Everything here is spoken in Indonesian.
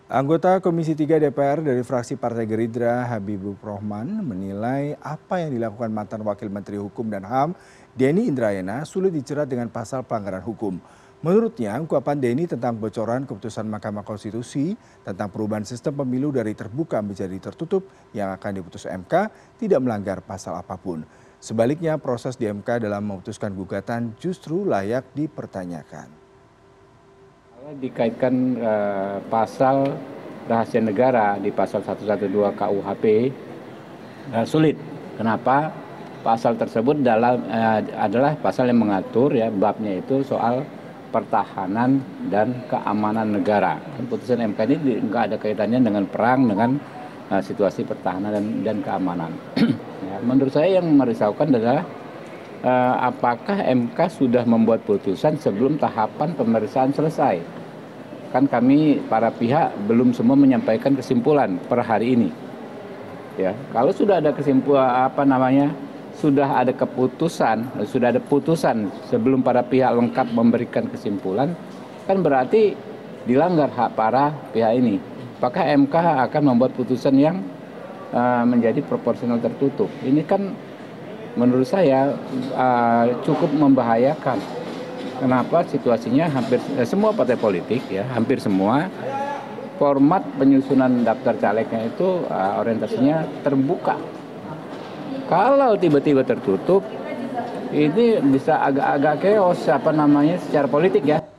Anggota Komisi 3 DPR dari fraksi Partai Gerindra Habibur Rahman menilai apa yang dilakukan mantan Wakil Menteri Hukum dan HAM Denny Indrayana sulit dijerat dengan pasal pelanggaran hukum. Menurutnya, ungkapan Denny tentang bocoran keputusan Mahkamah Konstitusi tentang perubahan sistem pemilu dari terbuka menjadi tertutup yang akan diputus MK tidak melanggar pasal apapun. Sebaliknya, proses di MK dalam memutuskan gugatan justru layak dipertanyakan. Kalau dikaitkan pasal rahasia negara di pasal 112 KUHP sulit. Kenapa? Pasal tersebut adalah pasal yang mengatur ya babnya itu soal pertahanan dan keamanan negara. Putusan MK ini nggak ada kaitannya dengan perang, dengan situasi pertahanan dan keamanan. Ya, menurut saya yang merisaukan adalah apakah MK sudah membuat putusan sebelum tahapan pemeriksaan selesai? Kan kami para pihak belum semua menyampaikan kesimpulan per hari ini. Ya, kalau sudah ada kesimpulan sudah ada keputusan, sudah ada putusan sebelum para pihak lengkap memberikan kesimpulan, kan berarti dilanggar hak para pihak ini. Apakah MK akan membuat putusan yang menjadi proporsional tertutup? Ini kan menurut saya cukup membahayakan. Kenapa? Situasinya hampir semua partai politik ya, hampir semua format penyusunan daftar calegnya itu orientasinya terbuka. Kalau tiba-tiba tertutup, ini bisa agak-agak chaos secara politik ya.